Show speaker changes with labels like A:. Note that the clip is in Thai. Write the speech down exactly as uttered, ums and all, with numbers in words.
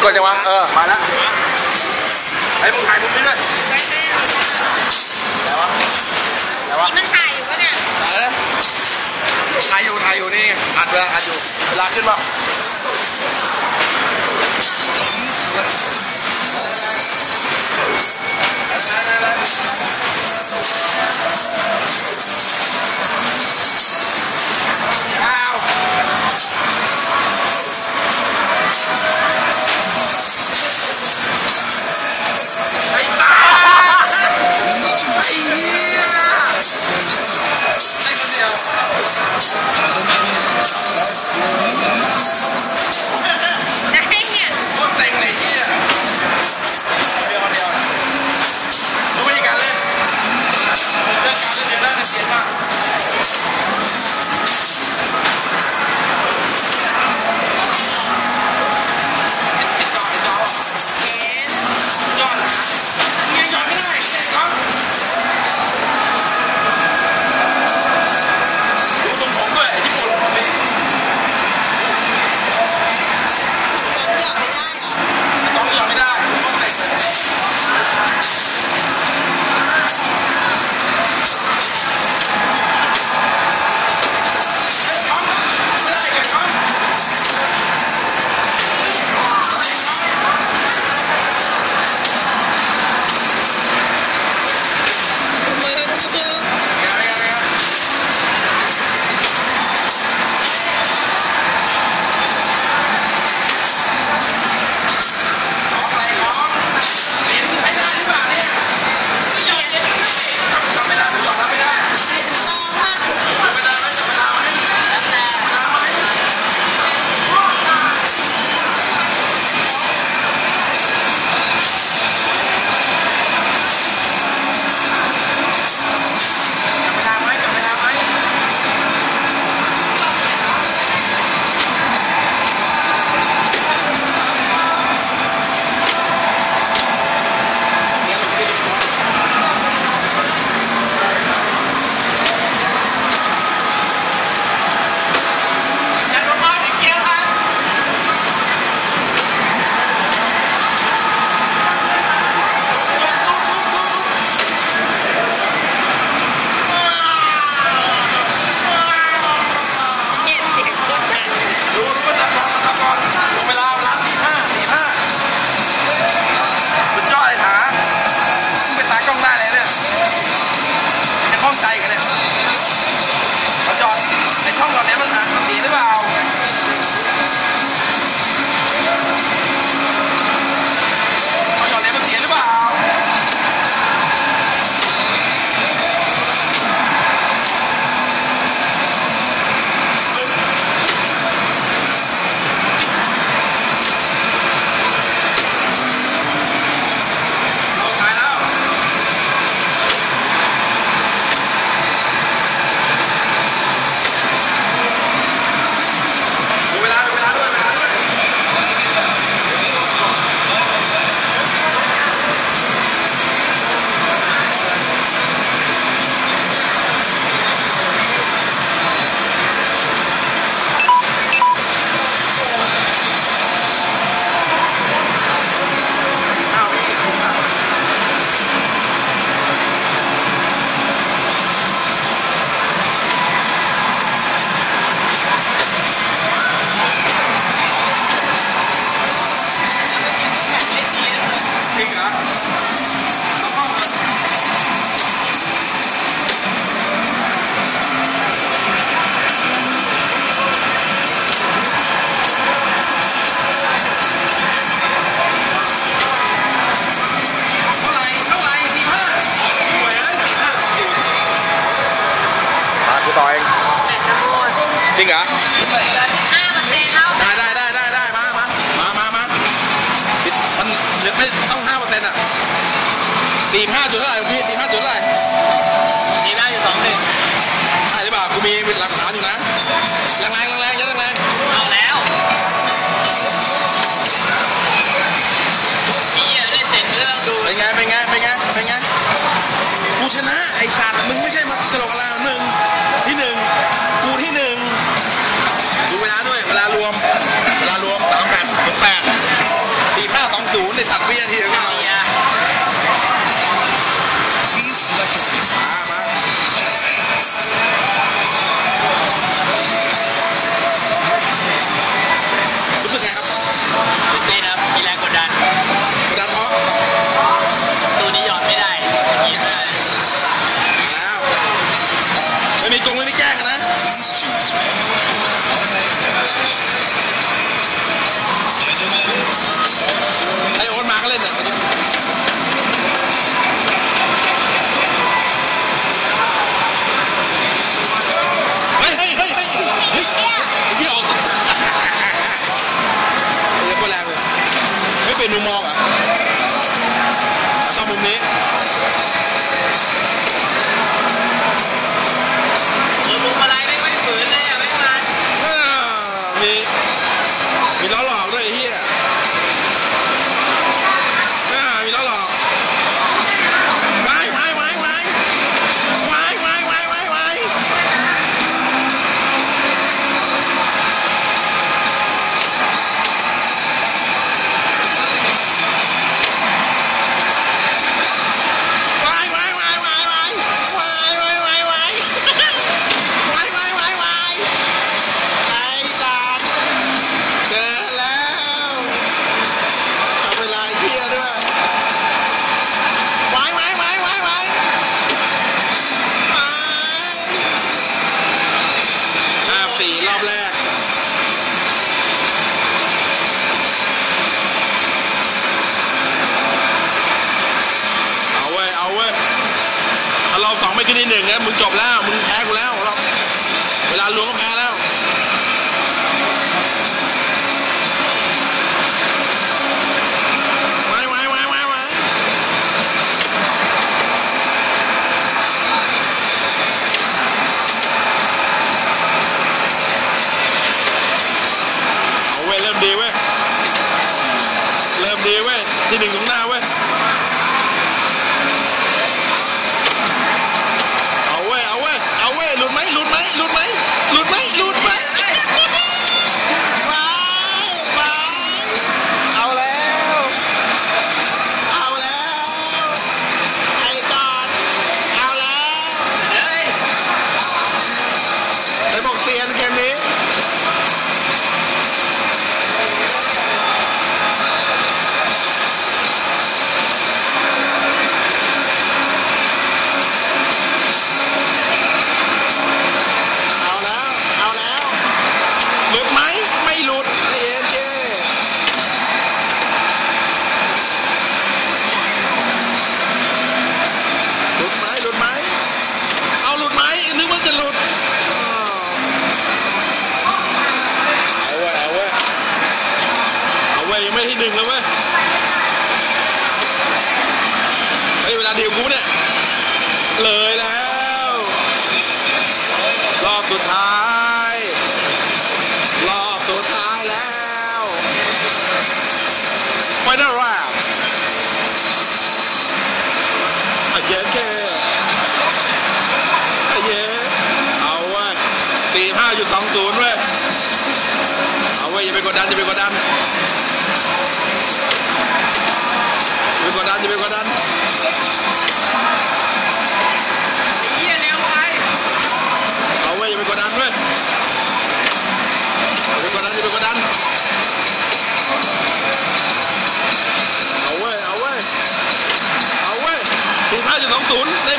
A: กดจังวะเออมาแล้วไอ้มึงถ่ายมุมนี้ด้วยแล้ววะแล้ววะ
B: มันถ่ายอยู่ปะเนี่ย
A: ถ่ายเลยถ่ายอยู่ถ่ายอยู่นี่อัดเวลาอัดอยู่เวลาขึ้นป่ะจริงเหรอได้ได้ได้ได้ได้มามามามามามันเหลือไม่ต้องห้าเปอร์เซ็นต์อ่ะสี่ห้าจุดเท่าไหร่พี่สี่ห้าจุดเท่าไหร่สี่ห้าอยู่สองหนึ่งใช่หรือเปล่ากูมีหลักฐานอยู่นะแรงแรงแรงเยอะแรงแรงเอาแล้วพี่เล่นเสร็จเรื่องดูเป็นไงเป็นไงเป็นไงเป็นไงกูชนะไอ้สัตว์มึงไม่ใช่มาตลกอะไรมึงที่หนึ่งกูที่หนึ่งดูมันจบแล้วมึงแพ้กูแล้วเวลาล้วงก็แพ้แล้วไว้ไว้ไว้ไว้ไว้เอาเว้ยเริ่มดีเว้ยเริ่มดีเว้ยที่หนึ่งของหน้าเว้ยเอาเว้ยเอาเว้ยเอาเว้ยหลุดไหมหลุดไหมหลุดไหมหลุดไหมหลุดไหมว้าวว้าวเอาแล้วเอาแล้วไอ้กอดเอาแล้วเฮ้ยไอ้บอกเซียนเกมนี้ยังไม่ที่หนึ่งแล้วเว้ยเฮ้ยเวลาเดียวกูเนี่ยเลยแล้วรอบสุดท้ายรอบสุดท้ายแล้วไฟนอลราวด์อ่ะเย้แค่อ่ะเย้เอาเว้ยสี่ห้าจุดสองศูนย์เว้ยเอาเว้ยอย่าไปกดดันอย่าไปกดดันอย่าไปกดดันอย่าไปกดดันเยี่ยแนวไปเอาเว้ยอย่าไปกดดันเว้ยอย่าไปกดดันอย่าไปกดดันเอาเว้ยเอาเว้ยเอาเว้ยสี่ห้าจุดสองศูนย์ใน